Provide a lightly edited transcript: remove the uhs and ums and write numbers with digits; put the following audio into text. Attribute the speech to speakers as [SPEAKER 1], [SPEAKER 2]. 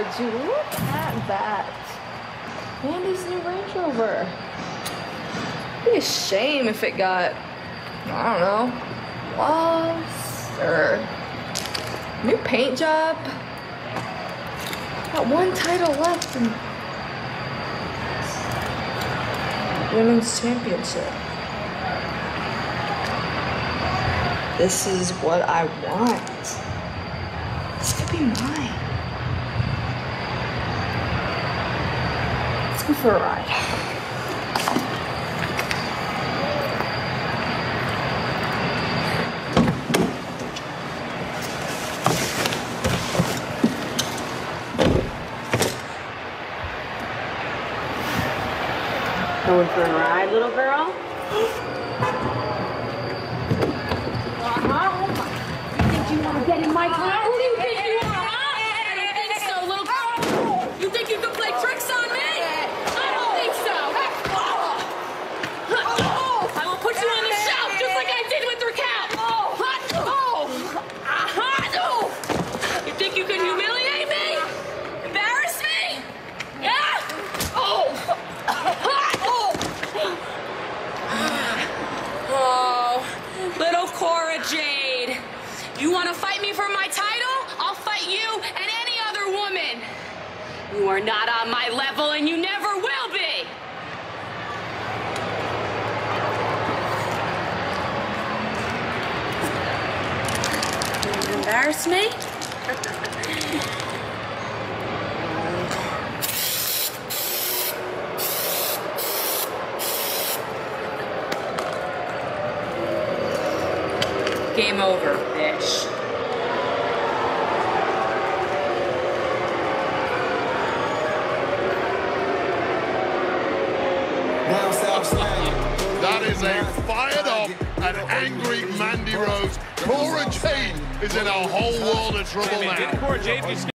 [SPEAKER 1] Dude, look at that. Mandy's new Range Rover. It'd be a shame if it got, I don't know, lost or new paint job. Got one title left in Women's Championship. This is what I want. This could be mine. Let's go for a ride.
[SPEAKER 2] Going for a ride, little girl? You think you want to get in my car? Who do you think you are, huh? I don't think so, little girl. You think you can play tricks on me? I don't think so. I will put you on the shelf just like I did with Raquel. You think you can humiliate me? Embarrass me? Yeah? Oh, little Cora Jade. You want to fight me for my title? I'll fight you and any other woman. You are not on my level and you never will be. You embarrass me? Game over, bitch.
[SPEAKER 3] That is a fired up and angry Mandy Rose. Cora Jade is in a whole world of trouble now.